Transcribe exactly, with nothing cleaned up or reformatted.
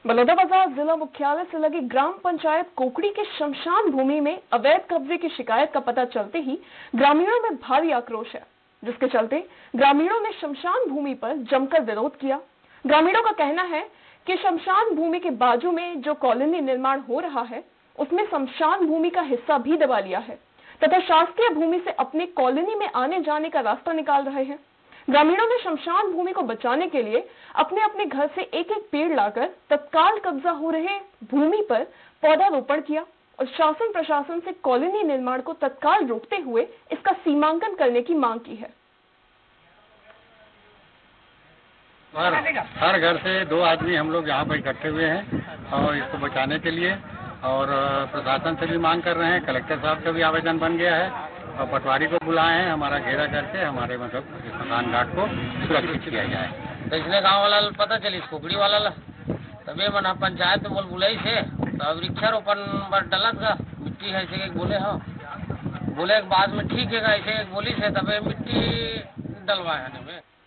बलौदाबाजार जिला मुख्यालय से लगी ग्राम पंचायत कोकड़ी के शमशान भूमि में अवैध कब्जे की शिकायत का पता चलते ही ग्रामीणों में भारी आक्रोश है, जिसके चलते ग्रामीणों ने शमशान भूमि पर जमकर विरोध किया। ग्रामीणों का कहना है कि शमशान भूमि के बाजू में जो कॉलोनी निर्माण हो रहा है, उसमें शमशान भूमि का हिस्सा भी दबा लिया है तथा शासकीय भूमि से अपनी कॉलोनी में आने जाने का रास्ता निकाल रहे हैं। ग्रामीणों ने शमशान भूमि को बचाने के लिए अपने अपने घर से एक एक पेड़ लाकर तत्काल कब्जा हो रहे भूमि पर पौधारोपण किया और शासन प्रशासन से कॉलोनी निर्माण को तत्काल रोकते हुए इसका सीमांकन करने की मांग की है। हर हर घर से दो आदमी हम लोग यहाँ पर इकट्ठे हुए हैं और इसको बचाने के लिए, और प्रशासन से भी मांग कर रहे हैं। कलेक्टर साहब का भी आवेदन बन गया है और पटवारी को बुलाए हैं हमारा घेरा करके हमारे मतलब स्मशान घाट को सुरक्षित किया जाए। तो इसने गाँव वाला पता चली कोकड़ी वाला ला तबे मना पंचायत में बोल बुलाई से तो वृक्षारोपण पर डलत का मिट्टी है ऐसे एक बोले हो बोले के बाद में ठीक है ऐसे एक बोली से तबे मिट्टी डलवाए में